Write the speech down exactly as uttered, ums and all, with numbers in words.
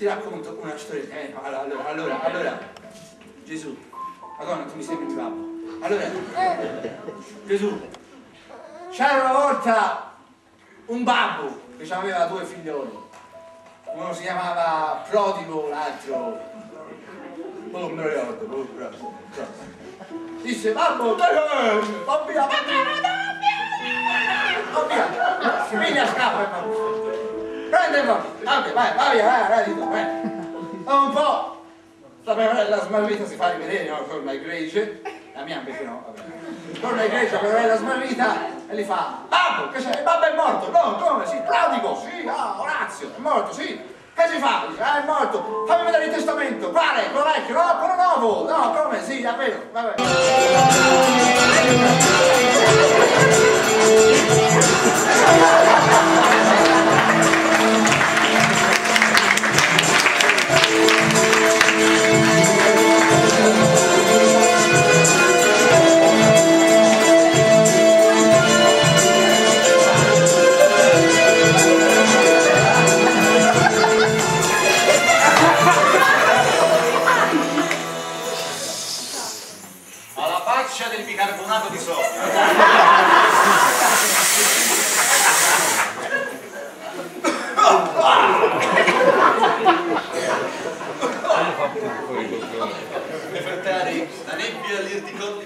Ti racconto una storia. Eh, allora, allora, allora, Gesù, Madonna, tu mi sembri il babbo. Allora, Gesù, c'era una volta un babbo che aveva due figlioli. Uno si chiamava Prodigo, l'altro non me lo ricordo, bravo, bravo. Disse, babbo, va via, va via, si piglia, scappa il babbo. Prende il babbo, vai, vai, vai via, vai, vai, vai, vai. Un po', la smarrita si fa rivedere, no? Torna ai gregge, la mia invece no, vabbè. Torna ai gregge, per la smarrita e gli fa, babbo, che c'è? Il babbo è morto, no, come? Sì, Prodigo, sì, ah, Orazio, è morto, sì. Che si fa? Dice, ah, è morto, fammi vedere il testamento, quale? Quello vecchio, no, quello nuovo, no, come? Sì, davvero, vabbè. Del bicarbonato di sodio. Nefertari, la nebbia all'irticotta